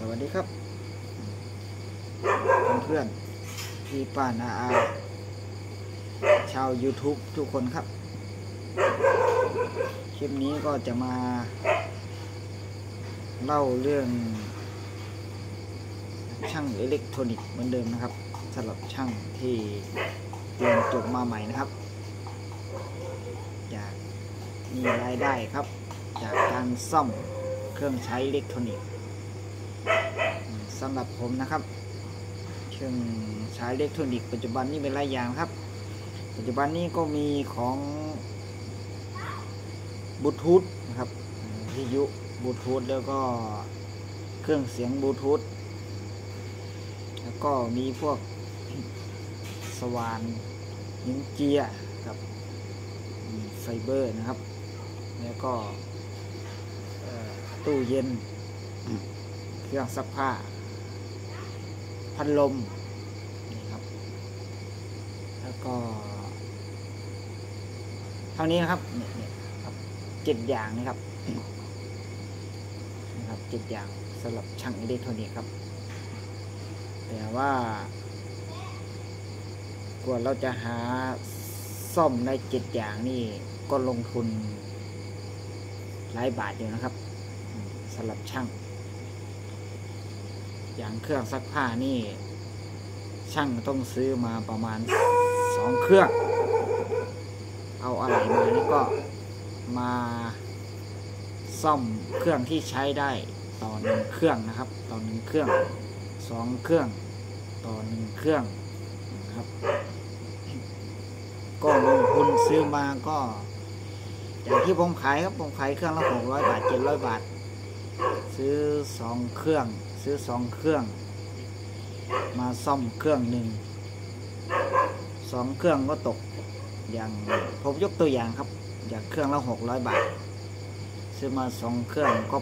วัสดีครับเพื่อนๆพี่ป้านาอาชาว YouTube ทุกคนครับคลิปนี้ก็จะมาเล่าเรื่องช่างอิเล็กทรอนิกส์เหมือนเดิมนะครับสำหรับช่างที่เรียนจบมาใหม่นะครับอยากมีรายได้ครับจากการซ่อมเครื่องใช้อิเล็กทรอนิกส์สำหรับผมนะครับเครื่องใช้อิเล็กทรอนิกส์ปัจจุบันนี้เป็นหลายอย่างครับปัจจุบันนี้ก็มีของบลูทูธนะครับวิทยุบลูทูธแล้วก็เครื่องเสียงบลูทูธแล้วก็มีพวกสว่านหินเจียกับไฟเบอร์นะครับแล้วก็ตู้เย็นเครื่องซักผ้าพัดลมนี่ครับแล้วก็เท่านี้นะครับเนี่ยครับ7 อย่างนะครับ7 อย่างสำหรับช่างอิเล็กทรอนิกส์ครับแต่ว่ากว่าเราจะหาซ่อมได้7 อย่างนี่ก็ลงทุนหลายบาทอยู่นะครับสำหรับช่างอย่างเครื่องซักผ้านี่ช่างต้องซื้อมาประมาณ2 เครื่องเอาอะไรมานี่ก็มาซ่อมเครื่องที่ใช้ได้ต่อ1 เครื่องนะครับต่อ1 เครื่อง2 เครื่องต่อ1 เครื่องนะครับก็ลงทุนซื้อมาก็อย่างที่ผมขายครับผมขายเครื่องละ600 บาท700 บาทซื้อ2 เครื่องมาซ่อมเครื่อง2 เครื่องก็ตกอย่างผมยกตัวอย่างครับอย่างเครื่องละ600 บาทซื้อมา2 เครื่องก็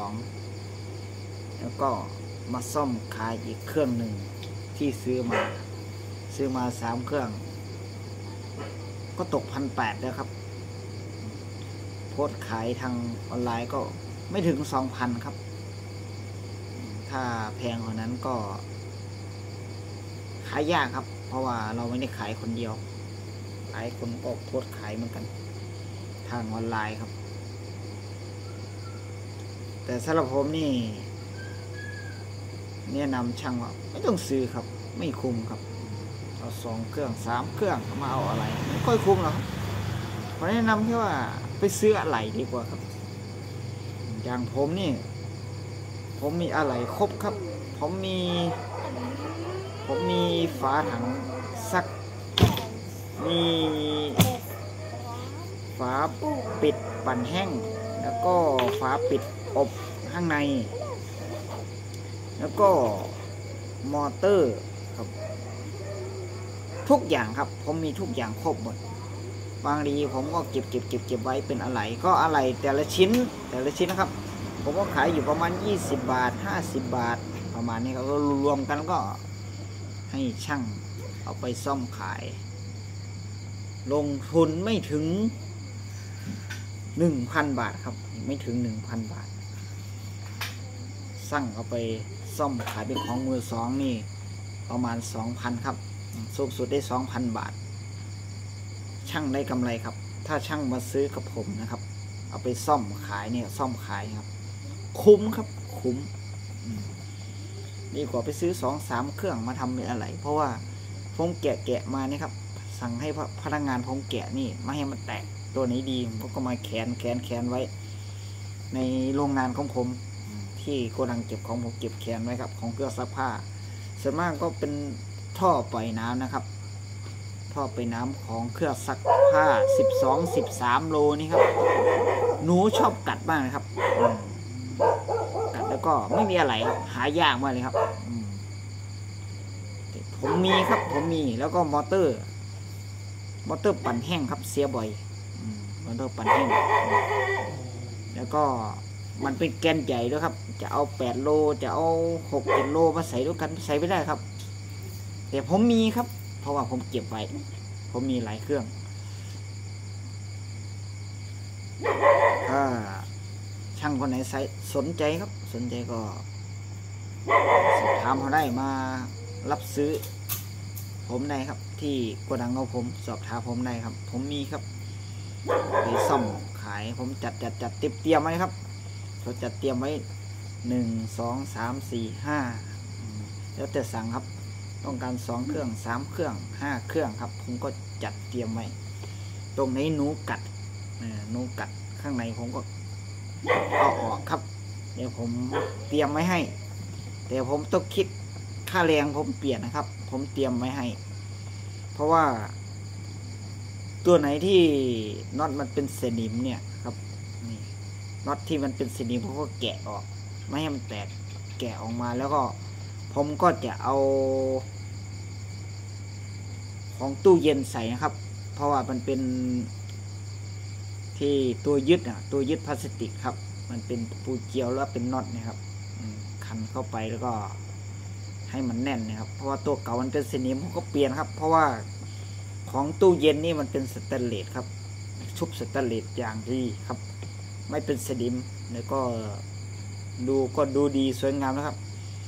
1,200แล้วก็มาซ่อมขายอีกเครื่องหนึ่งที่ซื้อมา3 เครื่องก็ตก1,800แล้วครับโพสต์ขายทางออนไลน์ก็ไม่ถึง 2,000 ครับถ้าแพงกว่านั้นก็ขายยากครับเพราะว่าเราไม่ได้ขายคนเดียวหลายคนก็โพสต์ขายเหมือนกันทางออนไลน์ครับแต่สำหรับผมนี่แนะนำช่างว่าไม่ต้องซื้อครับไม่คุ้มครับเอา2 เครื่อง3 เครื่องมาเอาอะไรไม่ค่อยคุ้มหรอกผมแนะนำแค่ว่าไปซื้ออะไรดีกว่าครับอย่างผมนี่ผมมีอะไรครบครับผมมีฝาถังซักมีฝาปิดปั่นแห้งแล้วก็ฝาปิดอบข้างในแล้วก็มอเตอร์ครับทุกอย่างครับผมมีทุกอย่างครบหมดบางทีผมก็เก็บไว้เป็นอะไรก็อะไรแต่ละชิ้นนะครับผมก็ขายอยู่ประมาณ20 บาท50 บาทประมาณนี้ครับก็รวมกันก็ให้ช่างเอาไปซ่อมขายลงทุนไม่ถึง 1,000 บาทครับไม่ถึง 1,000 บาทสั่งเอาไปซ่อมขายเป็นของมือสองนี่ประมาณ 2,000 ครับสูงสุดได้ 2,000 บาทช่างได้กำไรครับถ้าช่างมาซื้อกับผมนะครับเอาไปซ่อมขายเนี่ยซ่อมขายครับคุ้มครับคุ้มดีกว่าไปซื้อ2-3 เครื่องมาทำเป็นอะไรเพราะว่าผมแกะมานี่ครับสั่งให้พนักงานผมแกะนี่ไม่ให้มันแตกตัวไหนดีผมก็มาแขนไว้ในโรงงานของผมที่โกดังเก็บของผมเก็บแขนไว้ครับของเครื่องซักผ้าส่วนมากก็เป็นท่อปล่อยน้ำนะครับท่อปล่อยน้ำของเครื่องซักผ้า12-13 โลนี่ครับหนูชอบกัดมากนะครับกัดแล้วก็ไม่มีอะไรหายากมากเลยครับผมมีแล้วก็มอเตอร์ปั่นแห้งครับเสียบ่อยมอเตอร์ปั่นแห้งแล้วก็มันเป็นแกนใหญ่ด้วยครับจะเอา8 โลจะเอา6-7 โลมาใส่ด้วยกันใส่ไม่ได้ครับแต่ผมมีครับเพราะว่าผมเก็บไว้ผมมีหลายเครื่องถ้าช่างคนไหนสนใจครับสนใจก็สอบถามเขาได้มารับซื้อผมได้ครับที่โกดังของผมสอบถามผมได้ครับผมมีครับไปซ่อมขายผมจัดเตรียมไว้ครับเราจัดเตรียมไว้1 2 3 4 5แล้วแต่สั่งครับต้องการ2 เครื่อง3 เครื่อง5 เครื่องครับผมก็จัดเตรียมไว้ตรงนี้หนูกัดข้างในผมก็เอาออกครับเดี๋ยวผมเตรียมไว้ให้แต่ผมต้องคิดค่าแรงผมเปลี่ยนนะครับผมเตรียมไว้ให้เพราะว่าตัวไหนที่น็อตมันเป็นสนิมเนี่ยครับนี่น็อตที่มันเป็นสนิมผมก็แกะออกไม่ให้มันแตกแกะออกมาแล้วก็ผมก็จะเอาของตู้เย็นใส่นะครับเพราะว่ามันเป็นที่ตัวยึดตัวยึดพลาสติกครับมันเป็นปูเจียวแล้วเป็นน็อตนะครับขันเข้าไปแล้วก็ให้มันแน่นนะครับเพราะว่าตัวเก่ามันเป็นสนิมผมก็เปลี่ยนครับเพราะว่าของตู้เย็นนี่มันเป็นสแตนเลสครับชุบสแตนเลสอย่างดีครับไม่เป็นสนิมแล้วก็ดูดีสวยงามนะครับ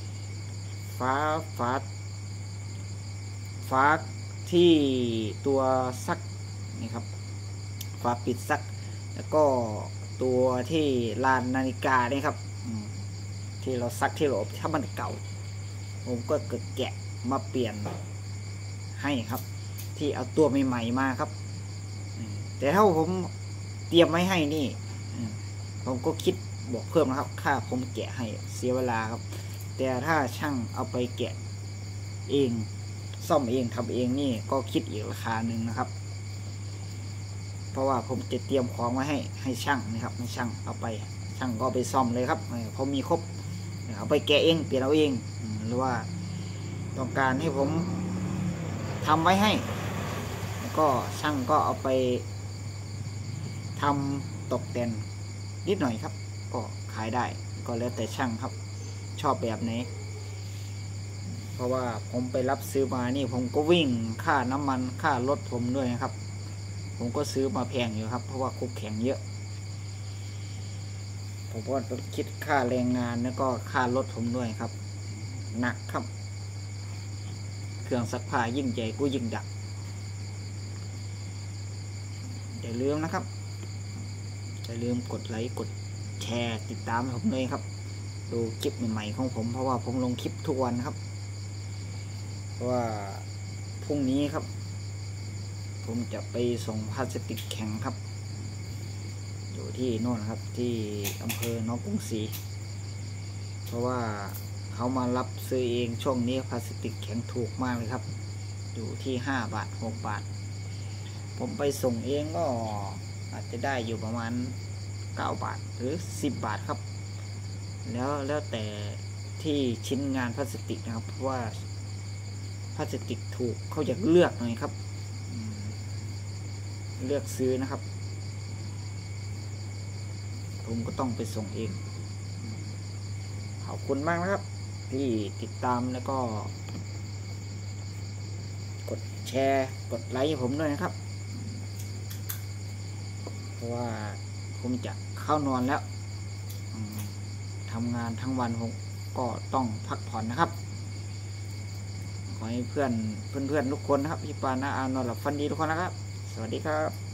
ฝาที่ตัวซักนี่ครับฝาปิดซักแล้วก็ตัวที่ลานนาฬิกานี่ครับที่เราซักที่เราอบถ้ามันเก่าผมก็แกะมาเปลี่ยนให้ครับที่เอาตัวใหม่ๆมาครับแต่ถ้าผมเตรียมไว้ให้นี่ผมก็คิดบวกเพิ่มนะครับค่าผมแกะให้เสียเวลาครับแต่ถ้าช่างเอาไปแกะเองซ่อมเองทำเองนี่ก็คิดอีกราคาหนึ่งนะครับเพราะว่าผมจะเตรียมของไว้ให้ช่างนะครับให้ช่างเอาไปช่างก็ไปซ่อมเลยครับผมมีครบเอาไปแกะเองเปลี่ยนเอาเองหรือว่าต้องการให้ผมทำไว้ให้แล้วก็ช่างก็เอาไปทำตกแต่งนิดหน่อยครับก็ขายได้ก็แล้วแต่ช่างครับชอบแบบไหนเพราะว่าผมไปรับซื้อมานี่ผมก็วิ่งค่าน้ำมันค่ารถผมด้วยนะครับผมก็ซื้อมาแพงอยู่ครับเพราะว่าคุกแข็งเยอะผมก็ต้องคิดค่าแรงงานแล้วก็ค่ารถผมด้วยครับหนักครับเครื่องซักผ้ายิ่งใหญ่ก็ยิ่งดักอย่าลืมนะครับอย่าลืมกดไลค์กดแชร์ติดตามผมเลยครับดูคลิปใหม่ๆของผมเพราะว่าผมลงคลิปทุกวันครับเพราะว่าพรุ่งนี้ครับผมจะไปส่งพลาสติกแข็งครับอยู่ที่โน่นครับที่อำเภอหนองกรุงศรีเพราะว่าเขามารับซื้อเองช่วงนี้พลาสติกแข็งถูกมากเลยครับอยู่ที่5 บาท6 บาทผมไปส่งเองก็อาจจะได้อยู่ประมาณ9 บาทหรือ10 บาทครับแล้วแต่ที่ชิ้นงานพลาสติกนะครับเพราะว่าพลาสติกถูกเขาอยากเลือกหน่อยครับเลือกซื้อนะครับผมก็ต้องไปส่งเองขอบคุณมากนะครับที่ติดตามแล้วก็กดแชร์กดไลค์ให้ผมด้วยนะครับเพราะว่าผมจะเข้านอนแล้วทำงานทั้งวันผมก็ต้องพักผ่อนนะครับขอให้เพื่อนทุกคนนะครับพี่ปานาอานอนหลับฝันดีทุกคนนะครับสวัสดีครับ